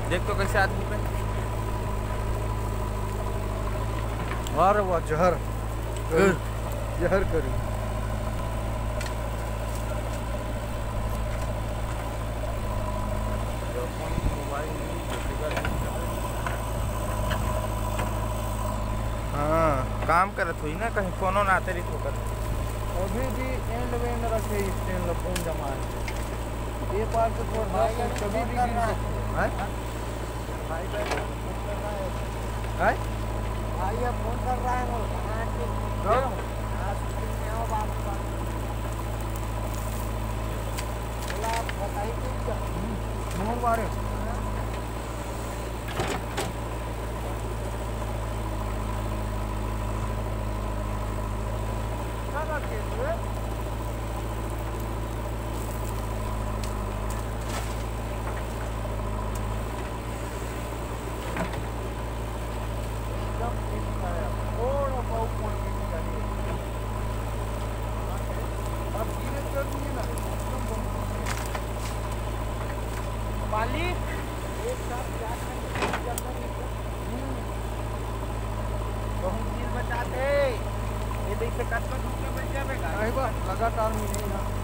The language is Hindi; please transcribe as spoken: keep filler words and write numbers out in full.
देख तो कैसे आदमी पे। अरे वाह जहर जहर करी। हाँ काम करत हुई ना कहीं फोनो ना आते रही ठोकर। अभी भी एंड वेंड रखे स्टैंड लपून जमा ये पार से थोड़ा दस कभी भी गिर सकते हैं। भाई भाई फोन कर रहा है मोहन मारे मालिक एक साथ बहुत चीज बचाते ये देख से कट कट बच जाएगा लगातार मिलेगा।